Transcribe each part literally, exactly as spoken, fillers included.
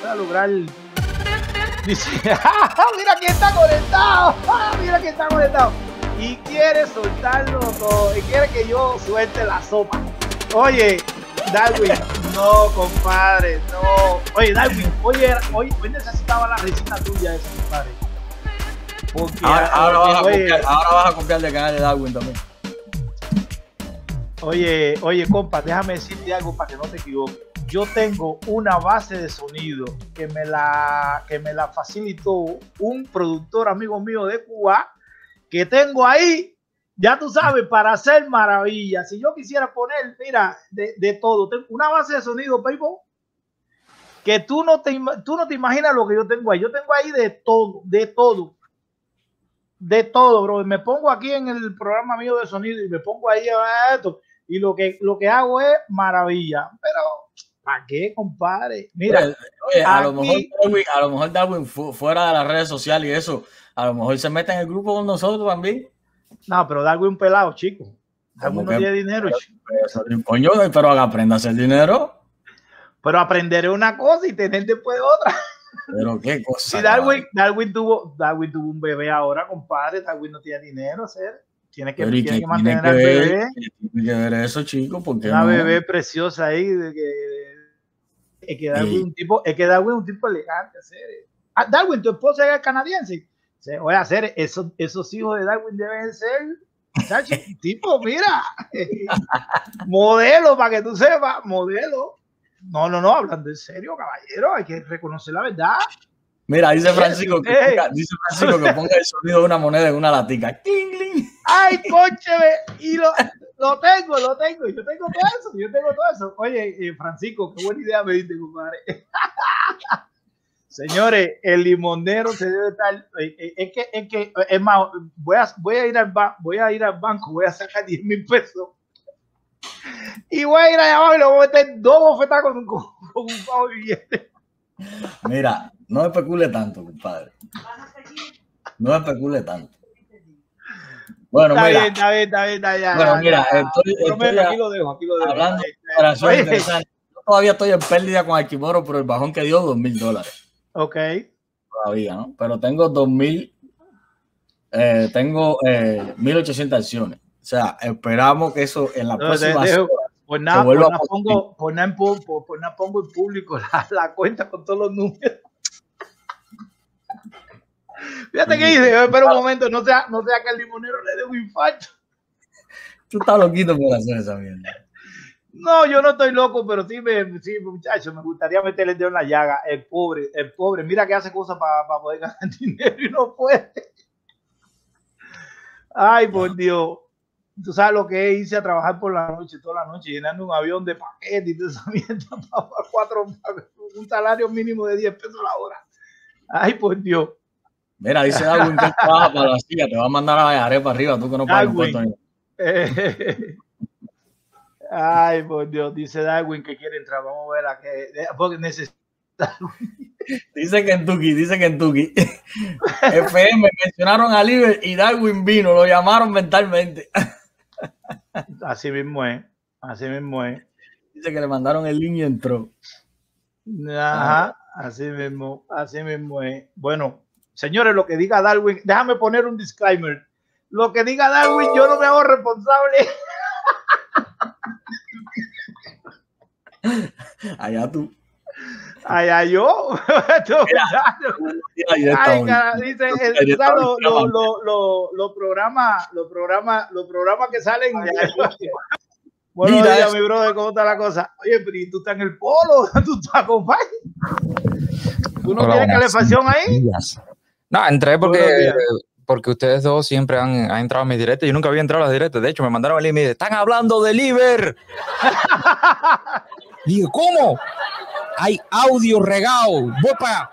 pueda lograr. Dice, mira quién está conectado, mira quién está conectado. Y quiere soltarlo todo, y quiere que yo suelte la sopa. Oye, Darwin, no, compadre, no. Oye, Darwin, oye, hoy, hoy necesitaba la risita tuya esa, compadre. Porque ahora, ahora, vas a oye, copiar, ahora vas a copiar el canal de Darwin también. Oye, oye, compa, déjame decirte algo para que no te equivoques. Yo tengo una base de sonido que me la, que me la facilitó un productor amigo mío de Cuba, que tengo ahí, ya tú sabes, para hacer maravillas. Si yo quisiera poner, mira, de, de todo, tengo una base de sonido, Paypal, que tú no, te, tú no te imaginas lo que yo tengo ahí. Yo tengo ahí de todo, de todo. De todo, bro. Me pongo aquí en el programa mío de sonido y me pongo ahí a esto. Y lo que, lo que hago es maravilla. Pero, ¿para qué, compadre? Mira, oye, oye, a, aquí, lo mejor Darwin, a lo mejor Darwin fu fuera de las redes sociales y eso, a lo mejor se mete en el grupo con nosotros también. No, pero Darwin un pelado, chico. Darwin no tiene dinero. Pero, coño, pero aprenda a hacer dinero. Pero aprenderé una cosa y tener después otra. Pero qué cosa. Si Darwin, Darwin, tuvo, Darwin tuvo un bebé ahora, compadre. Darwin no tiene dinero, hacer. Tiene que, tiene que, que mantener al bebé. Tiene que ver eso, chico, porque una no? bebé preciosa ahí. De que, es que Darwin es un tipo, es que Darwin un tipo elegante, hacer. Ah, Darwin, tu esposa es canadiense. Se voy a hacer esos, esos hijos de Darwin deben ser, chacho, tipo, mira, modelo para que tú sepas, modelo. No, no, no, hablando en serio, caballero, hay que reconocer la verdad. Mira, dice Francisco que, ponga, dice Francisco que ponga el sonido de una moneda en una latica. ¡King! Ay, coche, y lo, lo tengo, lo tengo, yo tengo todo eso, yo tengo todo eso. Oye, eh, Francisco, qué buena idea me diste, compadre. Señores, el limonero se debe estar, eh, es que, es que, es más, voy a, voy a ir al ba, voy a ir al banco, voy a sacar diez mil pesos y voy a ir allá abajo y le voy a meter dos bofetas con, con, con un pavo de billete. Mira, no especule tanto, compadre. No especule tanto. Bueno, está mira. Bien, está bien, está bien, está bien. Bueno, ya, mira, ya, estoy, estoy ya, aquí lo dejo, aquí lo dejo. Hablando de operación interesante. Yo todavía estoy en pérdida con Arquimoro por el bajón que dio dos mil dólares. Ok. Todavía, ¿no? Pero tengo dos mil, eh, tengo eh, mil ochocientas acciones. O sea, esperamos que eso en la no, próxima de, de, Pues nada, pues nada pongo, pues nada, pues, pues nada pongo en público la, la cuenta con todos los números. Fíjate que dice, yo espero un momento, no sea, no sea que el limonero le dé un infarto. Tú estás loquito por hacer esa mierda. No, yo no estoy loco, pero sí, me, sí, muchachos, me gustaría meterle el dedo en la llaga. El pobre, el pobre, mira que hace cosas para pa poder ganar dinero y no puede. Ay, por Dios. Tú sabes lo que es irse a trabajar por la noche, toda la noche, llenando un avión de paquetes y toda esa mierda para cuatro, un salario mínimo de diez pesos la hora. Ay, por Dios. Mira, dice Darwin que trabaja para la silla, te va a mandar a la para arriba, tú que no pagas impuestos. Eh, ay, por Dios, dice Darwin que quiere entrar. Vamos a ver a qué. Porque necesita. Dice Kentucky, dice Kentucky. F M mencionaron a Liber y Darwin vino, lo llamaron mentalmente. Así mismo es, así mismo es. Dice que le mandaron el link y entró. Ajá, así mismo, así mismo es. Bueno, señores, lo que diga Darwin, déjame poner un disclaimer. Lo que diga Darwin, yo no me hago responsable. Allá tú. Allá yo. Ay, cara, dice, el, los lo, lo, lo, lo programas los programas los programas que salen. Buenos Mira días, eso. mi brother, ¿cómo está la cosa? Oye, pero ¿y tú estás en el polo? ¿Tú estás con Fay? ¿Tú no tienes calefacción ahí? No, entré porque, porque ustedes dos siempre han, han entrado a mis directas. Yo nunca había entrado a las directas. De hecho, me mandaron el link y me dicen, están hablando de Liber. Digo, ¿cómo? Hay audio regado. Voy para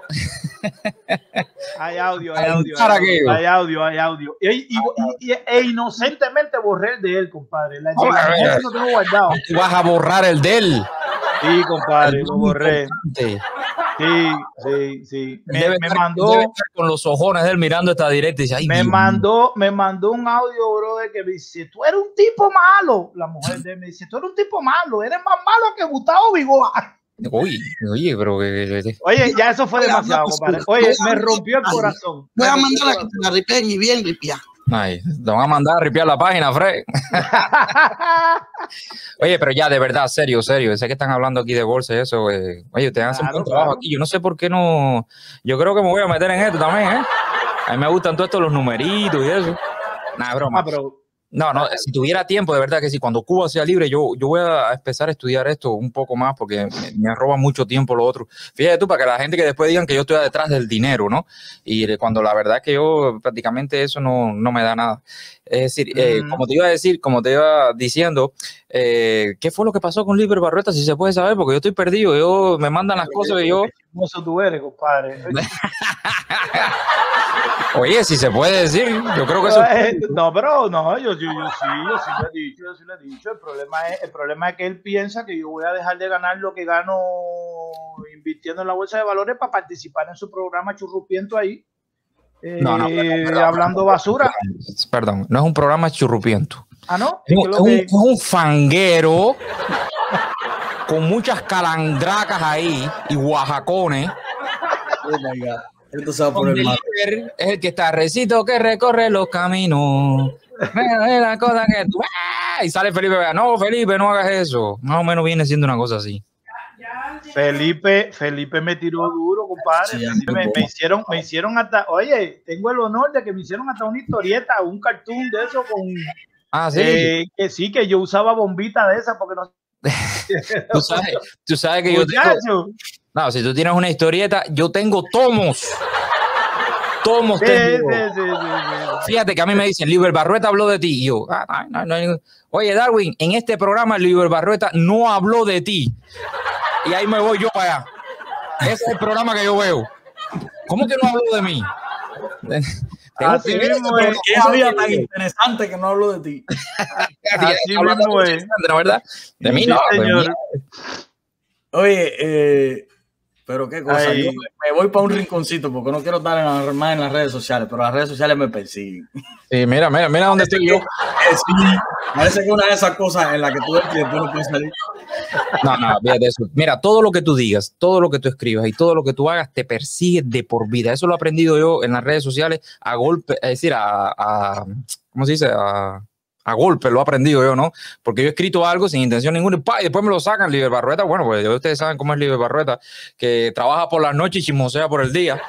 Hay audio, hay audio, hay audio, hay audio, hay audio. Y, y, y, y e inocentemente borré el de él, compadre. La información lo tengo guardado. Tú vas a borrar el de él. Sí, compadre, lo borré. Sí, sí, sí. Me, debe me estar, mandó debe estar con los ojones de él mirando esta directa y dice, ay, me Dios mandó, me mandó un audio, brother, que me dice, tú eres un tipo malo. La mujer de él me dice, tú eres un tipo malo, eres más malo que Gustavo Vigoa. Uy, oye, pero... Oye, ya eso fue demasiado, compadre. Oye, me rompió el corazón. Voy a mandar a que te la ripeen y bien ripiada. Ay, te van a mandar a ripiar la página, Fred. Oye, pero ya, de verdad, serio, serio. Sé que están hablando aquí de bolsa y eso. Eh. Oye, ustedes hacen Claro, un trabajo claro. aquí. Yo no sé por qué no... Yo creo que me voy a meter en esto también, ¿eh? A mí me gustan todos estos los numeritos y eso. Nah, broma. Ah, pero No, no, si tuviera tiempo, de verdad que sí, cuando Cuba sea libre, yo, yo voy a empezar a estudiar esto un poco más porque me, me roba mucho tiempo lo otro. Fíjate tú, para que la gente que después digan que yo estoy detrás del dinero, ¿no? Y de cuando la verdad es que yo prácticamente eso no, no me da nada. Es decir, eh, Mm. como te iba a decir, como te iba diciendo, eh, ¿qué fue lo que pasó con Liber Barrueta? Si se puede saber, porque yo estoy perdido, yo me mandan las cosas y yo... qué chismoso tú eres, compadre. Oye, si se puede decir, yo creo que eso... Eh, No, pero no, yo, yo, yo sí, yo sí lo he dicho, yo sí lo he dicho. El problema es, el problema es que él piensa que yo voy a dejar de ganar lo que gano invirtiendo en la bolsa de valores para participar en su programa churrupiento ahí, eh, No, no, perdón, perdón, hablando basura. Perdón, no es un programa churrupiento. Ah, ¿no? Es Es que un, lo es un- que- es un fanguero con muchas calandracas ahí y guajacones. Oh my God. Esto se va a Donde poner mal. Liber es el que está recito que recorre los caminos. Mira, es la cosa que tú- ¡Ah! Y sale Felipe Vega. No, Felipe, no hagas eso. Más o menos viene siendo una cosa así. Felipe, Felipe me tiró duro, compadre. Sí, Felipe, me, muy me hicieron, me hicieron hasta, oye, tengo el honor de que me hicieron hasta una historieta, un cartoon de eso con, Ah, sí. eh, que sí, que yo usaba bombita de esa porque no. Tú sabes, tú sabes que yo tengo, Muchacho, no, si tú tienes una historieta, yo tengo tomos. Tomos sí, tengo. sí, sí, sí, sí. Fíjate que a mí me dicen, Liber Barrueta habló de ti. Y yo, ah, no, no, no hay ningún- oye, Darwin, en este programa Liber Barrueta no habló de ti. Y ahí me voy yo para allá. Ese es el programa que yo veo. ¿Cómo que no habló de mí? Tengo Así que ver ese mismo es. programa. ¿Qué había tan interesante que no hablo de ti? Así Hablando mismo de es. ¿no, verdad? De mí Sí, no, de señor. mí. Oye, eh, pero qué cosa. Ay. Yo me, me voy para un rinconcito porque no quiero estar en la- más en las redes sociales, pero las redes sociales me persiguen. Sí, mira, mira, mira dónde estoy yo. Eh, sí, parece que una de esas cosas en la que tú ves que después no puedes salir. No, no, fíjate eso. Mira, todo lo que tú digas, todo lo que tú escribas y todo lo que tú hagas te persigue de por vida. Eso lo he aprendido yo en las redes sociales a golpe, es decir, a, a ¿cómo se dice? A, a golpe lo he aprendido yo, ¿no? Porque yo he escrito algo sin intención ninguna y, ¡pa! Y después me lo sacan, Liber Barrueta. Bueno, pues ya ustedes saben cómo es Liber Barrueta, que trabaja por las noches y chismosea por el día.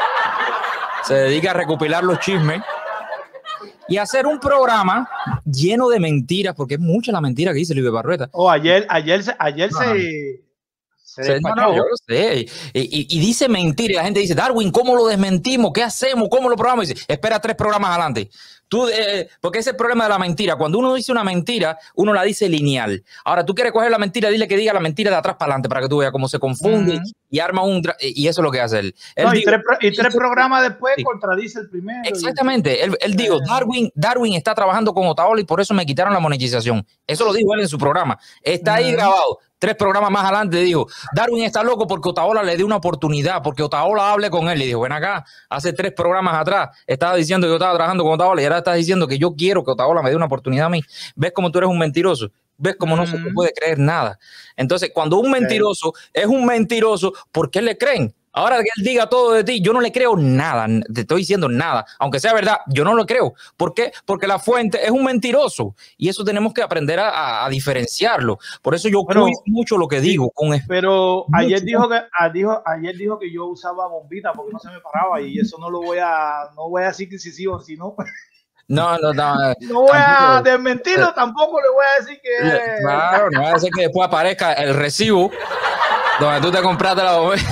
Se dedica a recopilar los chismes y hacer un programa lleno de mentiras, porque es mucha la mentira que dice Liber Barrueta. Oh, ayer, ayer, se- ayer No, se, no. se Se- no, despachó. no, yo lo sé. Y, y- y dice mentira. Y la gente dice, Darwin, ¿cómo lo desmentimos? ¿Qué hacemos? ¿Cómo lo probamos? Y dice, espera tres programas adelante. Tú, eh, porque ese es el problema de la mentira. Cuando uno dice una mentira, uno la dice lineal. Ahora, tú quieres coger la mentira, dile que diga la mentira de atrás para adelante para que tú veas cómo se confunde Ujú. y arma un... dra- Y eso es lo que hace él. Él No, y, dijo- tres, pro- y tres programas después Sí. contradice el primero. Exactamente. Él, él dijo, Eh. Darwin, Darwin está trabajando con Otaola y por eso me quitaron la monetización. Eso lo dijo él en su programa. Está ahí Ujú. grabado. Tres programas más adelante dijo, Darwin está loco porque Otaola le dio una oportunidad, porque Otaola hable con él. Le dijo, ven acá, hace tres programas atrás estaba diciendo que yo estaba trabajando con Otaola y ahora estás diciendo que yo quiero que Otaola me dé una oportunidad a mí. ¿Ves cómo tú eres un mentiroso? ¿Ves cómo no se te Ujú. puede creer nada? Entonces, cuando un mentiroso es un mentiroso, ¿por qué le creen? Ahora que él diga todo de ti, yo no le creo nada, n- te estoy diciendo nada, aunque sea verdad, yo no lo creo. ¿Por qué? Porque la fuente es un mentiroso y eso tenemos que aprender a, a- a diferenciarlo. Por eso yo Bueno, cuido mucho lo que digo. Con es- Pero Mucho. ayer dijo que ah, dijo, ayer dijo que yo usaba bombita porque no se me paraba y eso no lo voy a no voy a decir que sí sí o si no. No, no, no. No voy a tampoco- desmentirlo, tampoco le voy a decir que Claro, no va a ser que después aparezca el recibo donde tú te compraste la bomba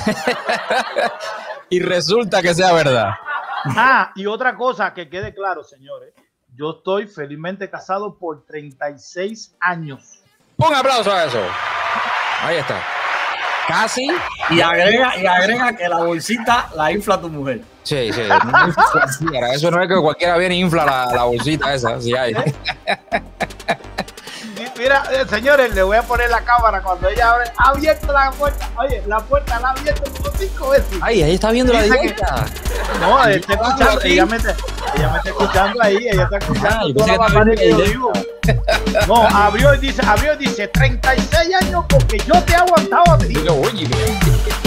y resulta que sea verdad. Ah, y otra cosa que quede claro, señores. Yo estoy felizmente casado por treinta y seis años. Un aplauso a eso. Ahí está. Casi. Y agrega, y agrega que la bolsita la infla tu mujer. Sí, sí. Sí, ahora, eso no es que cualquiera viene e infla la, la bolsita esa. Sí hay. Y fíjate Mira, eh, señores, le voy a poner la cámara cuando ella abre. Ha abierto la puerta. Oye, la puerta la ha abierto como cinco veces. Ay, ahí está viendo la Dice que- directa. No, está escuchando. Ella me, está, ella me está escuchando ahí. Ella está escuchando Ah, yo toda pensé la que estaba barbarie que yo viendo digo. No, abrió y dice, abrió y dice treinta y seis años porque yo te he aguantado a ti. Digo, oye,